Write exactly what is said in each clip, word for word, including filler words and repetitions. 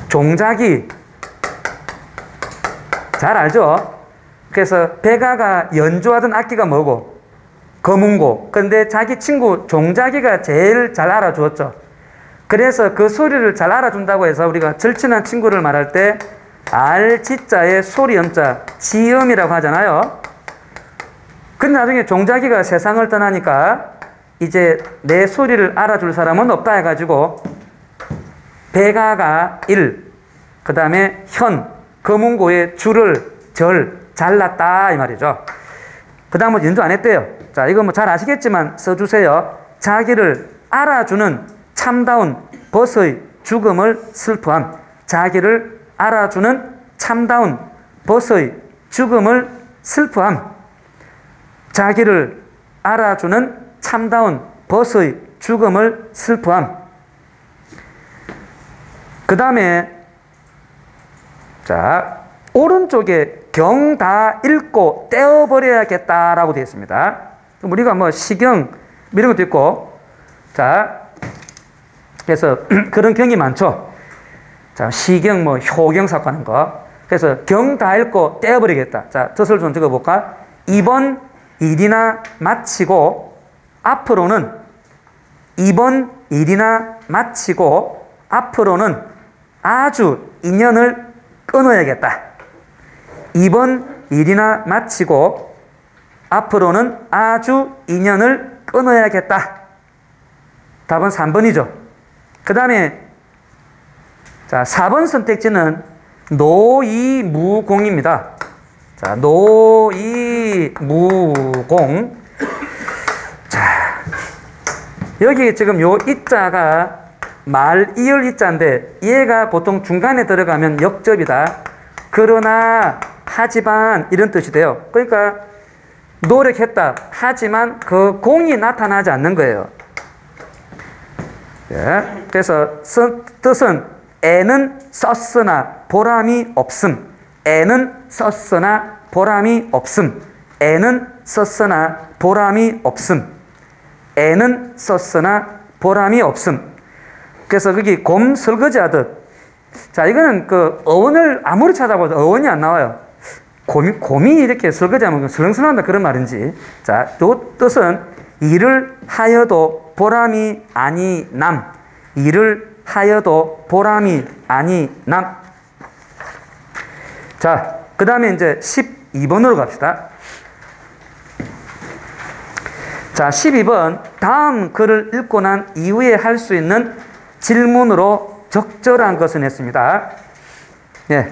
종자기. 잘 알죠? 그래서 백아가 연주하던 악기가 뭐고? 거문고. 근데 자기 친구 종자기가 제일 잘 알아주었죠. 그래서 그 소리를 잘 알아준다고 해서 우리가 절친한 친구를 말할 때 알, 지자에 소리, 음자, 지음이라고 하잖아요. 근데 나중에 종자기가 세상을 떠나니까 이제 내 소리를 알아줄 사람은 없다 해가지고 백아가 일, 그 다음에 현, 거문고의 줄을 절, 잘랐다 이 말이죠. 그 다음은 연주 안 했대요. 자, 이거 뭐 잘 아시겠지만 써주세요. 자기를 알아주는 참다운 벗의 죽음을 슬퍼함. 자기를 알아주는 참다운 벗의 죽음을 슬퍼함. 자기를 알아주는 참다운 벗의 죽음을 슬퍼함. 그 다음에 자, 오른쪽에 경 다 읽고 떼어버려야겠다라고 되어 있습니다. 우리가 뭐 시경 이런 것도 있고, 자, 그래서 그런 경이 많죠. 자, 시경 뭐 효경사 하는 거. 그래서 경 다 읽고 떼어버리겠다. 자, 뜻을 좀 적어볼까? 이번 일이나 마치고 앞으로는 이번 일이나 마치고 앞으로는 아주 인연을 끊어야겠다. 이번 일이나 마치고 앞으로는 아주 인연을 끊어야겠다. 답은 삼 번이죠. 그 다음에 자, 사 번 선택지는 노이무공입니다. 자, 노이무공. 자, 여기 지금 요 이자가 말 이을 이자인데 얘가 보통 중간에 들어가면 역접이다. 그러나 하지만 이런 뜻이 돼요. 그러니까 노력했다. 하지만 그 공이 나타나지 않는 거예요. 예. 그래서 뜻은 애는 썼으나 보람이 없음. 애는 썼으나 보람이 없음. 애는 썼으나 보람이 없음. 애는 썼으나 보람이 없음. 그래서 거기 곰 설거지 하듯. 자, 이거는 그 어원을 아무리 찾아봐도 어원이 안 나와요. 곰이, 곰이 이렇게 설거지하면 설렁설렁한다 그런 말인지. 자, 요 뜻은 일을 하여도 보람이 아니 남. 일을 하여도 보람이 아니 남. 자, 그 다음에 이제 십이 번으로 갑시다. 자, 십이 번. 다음 글을 읽고 난 이후에 할 수 있는 질문으로 적절한 것은 했습니다. 예.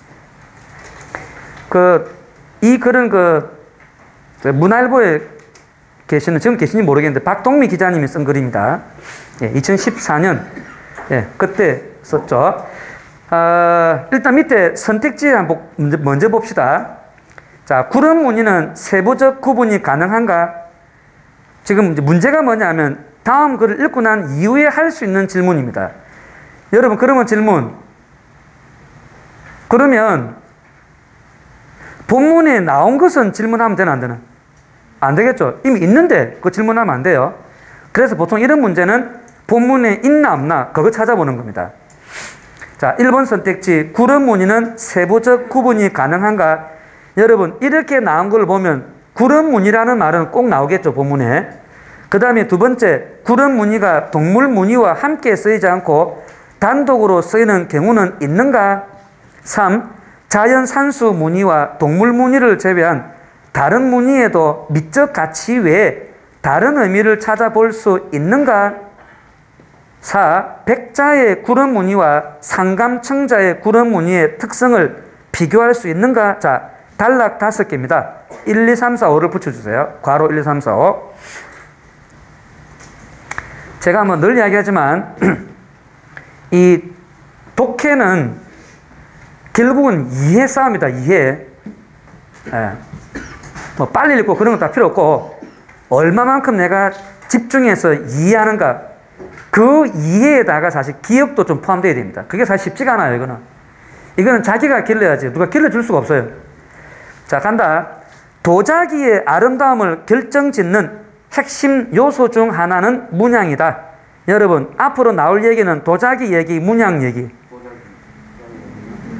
그, 이 글은 그, 문화일보에 계시는, 지금 계신지 모르겠는데, 박동미 기자님이 쓴 글입니다. 예, 이천십사 년. 예, 그때 썼죠. 어, 일단 밑에 선택지 한번 먼저, 먼저 봅시다. 자, 구름 무늬는 세부적 구분이 가능한가? 지금 이제 문제가 뭐냐면, 다음 글을 읽고 난 이후에 할 수 있는 질문입니다. 여러분, 그러면 질문. 그러면, 본문에 나온 것은 질문하면 되나, 안 되나? 안 되겠죠? 이미 있는데, 그 질문하면 안 돼요. 그래서 보통 이런 문제는 본문에 있나 없나, 그거 찾아보는 겁니다. 자, 일 번 선택지, 구름 무늬는 세부적 구분이 가능한가? 여러분, 이렇게 나온 걸 보면, 구름 무늬라는 말은 꼭 나오겠죠, 본문에. 그 다음에 두 번째, 구름 무늬가 동물 무늬와 함께 쓰이지 않고 단독으로 쓰이는 경우는 있는가? 삼. 자연 산수 무늬와 동물 무늬를 제외한 다른 무늬에도 미적 가치 외에 다른 의미를 찾아볼 수 있는가? 사. 백자의 구름 무늬와 상감청자의 구름 무늬의 특성을 비교할 수 있는가? 자, 단락 다섯 개입니다. 일, 이, 삼, 사, 오를 붙여주세요. 괄호 일, 이, 삼, 사, 오. 제가 뭐 늘 이야기하지만 이 독해는 결국은 이해 싸움이다. 이해. 예. 뭐 빨리 읽고 그런 거 다 필요 없고 얼마만큼 내가 집중해서 이해하는가. 그 이해에다가 사실 기억도 좀 포함되어야 됩니다. 그게 사실 쉽지가 않아요. 이거는. 이거는 자기가 길러야지. 누가 길러줄 수가 없어요. 자, 간다. 도자기의 아름다움을 결정짓는 핵심 요소 중 하나는 문양이다. 여러분, 앞으로 나올 얘기는 도자기 얘기, 문양 얘기.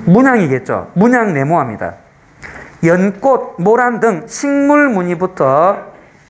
문양이겠죠. 문양 네모합니다. 연꽃, 모란 등 식물 무늬부터